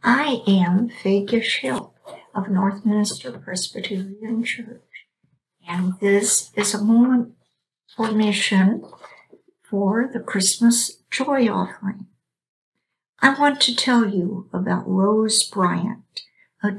I am Faye Gish-Hill of Northminster Presbyterian Church, and this is a moment for mission for the Christmas Joy Offering. I want to tell you about Rose Bryant, a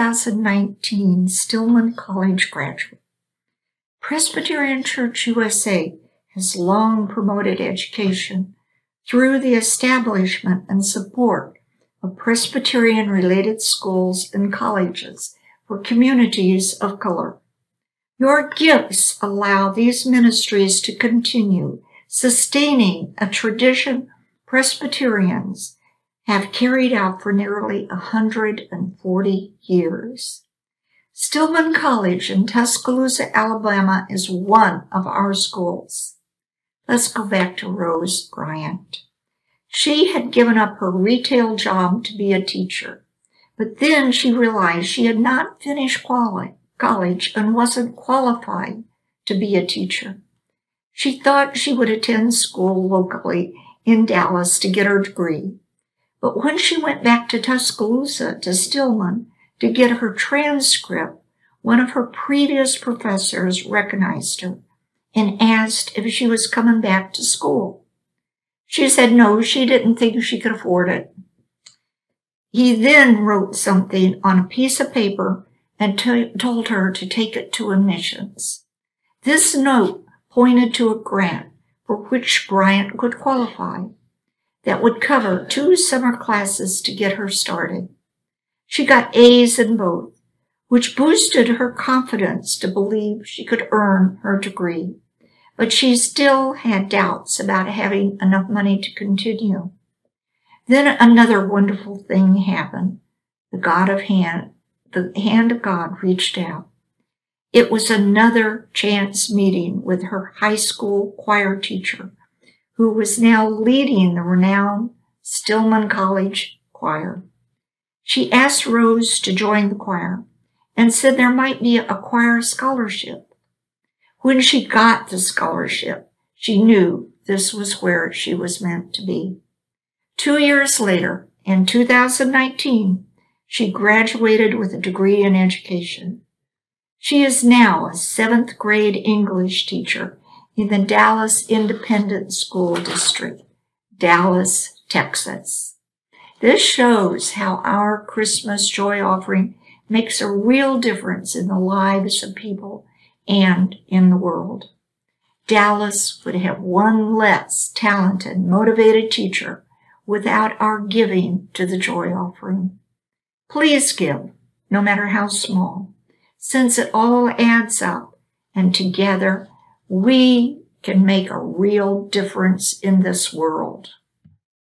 2019 Stillman College graduate. Presbyterian Church USA has long promoted education through the establishment and support of Presbyterian-related schools and colleges for communities of color. Your gifts allow these ministries to continue, sustaining a tradition Presbyterians have carried out for nearly 140 years. Stillman College in Tuscaloosa, Alabama is one of our schools. Let's go back to Rose Bryant. She had given up her retail job to be a teacher, but then she realized she had not finished college and wasn't qualified to be a teacher. She thought she would attend school locally in Dallas to get her degree, but when she went back to Tuscaloosa to Stillman to get her transcript, one of her previous professors recognized her and asked if she was coming back to school. She said no, she didn't think she could afford it. He then wrote something on a piece of paper and told her to take it to admissions. This note pointed to a grant for which Bryant could qualify that would cover 2 summer classes to get her started. She got A's in both, which boosted her confidence to believe she could earn her degree. But she still had doubts about having enough money to continue. Then another wonderful thing happened. The hand of God reached out. It was another chance meeting with her high school choir teacher, who was now leading the renowned Stillman College choir. She asked Rose to join the choir and said there might be a choir scholarship. When she got the scholarship, she knew this was where she was meant to be. 2 years later, in 2019, she graduated with a degree in education. She is now a 7th grade English teacher in the Dallas Independent School District, Dallas, Texas. This shows how our Christmas Joy Offering makes a real difference in the lives of people and in the world. Dallas would have one less talented, motivated teacher without our giving to the Joy Offering. Please give, no matter how small, since it all adds up, and together we can make a real difference in this world.